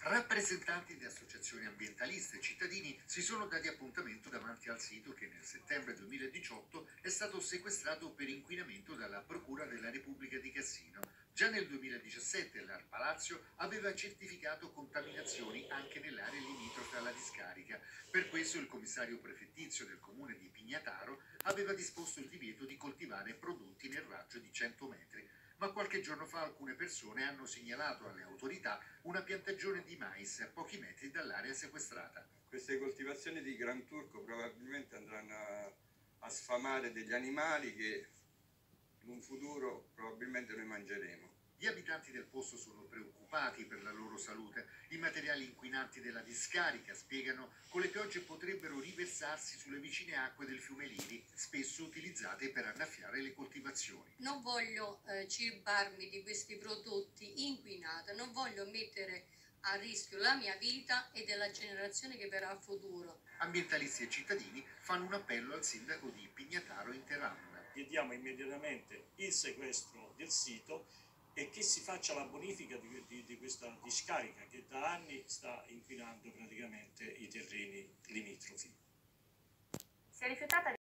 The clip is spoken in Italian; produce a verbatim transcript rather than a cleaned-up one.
Rappresentanti di associazioni ambientaliste e cittadini si sono dati appuntamento davanti al sito che nel settembre duemiladiciotto è stato sequestrato per inquinamento dalla Procura della Repubblica di Cassino. Già nel duemiladiciassette l'Arpa Lazio aveva certificato contaminazioni anche nell'area limitrofe alla discarica. Per questo il commissario prefettizio del comune di Pignataro aveva disposto il divieto di coltivare prodotti nel raggio di cento metri. Ma qualche giorno fa alcune persone hanno segnalato alle autorità una piantagione di mais a pochi metri dall'area sequestrata. Queste coltivazioni di Gran Turco probabilmente andranno a, a sfamare degli animali che in un futuro probabilmente noi mangeremo. Gli abitanti del posto sono preoccupati per la loro salute. I materiali inquinanti della discarica, spiegano, con le piogge potrebbero riversarsi sulle vicine acque del fiume Liri, spesso utilizzate per annaffiare le coltivazioni. Non voglio eh, cibarmi di questi prodotti inquinati, non voglio mettere a rischio la mia vita e della generazione che verrà a futuro. Ambientalisti e cittadini fanno un appello al sindaco di Pignataro Interamna. Chiediamo immediatamente il sequestro del sito e che si faccia la bonifica di, di, di questa discarica che da anni sta inquinando praticamente i terreni limitrofi. Si è rifiutata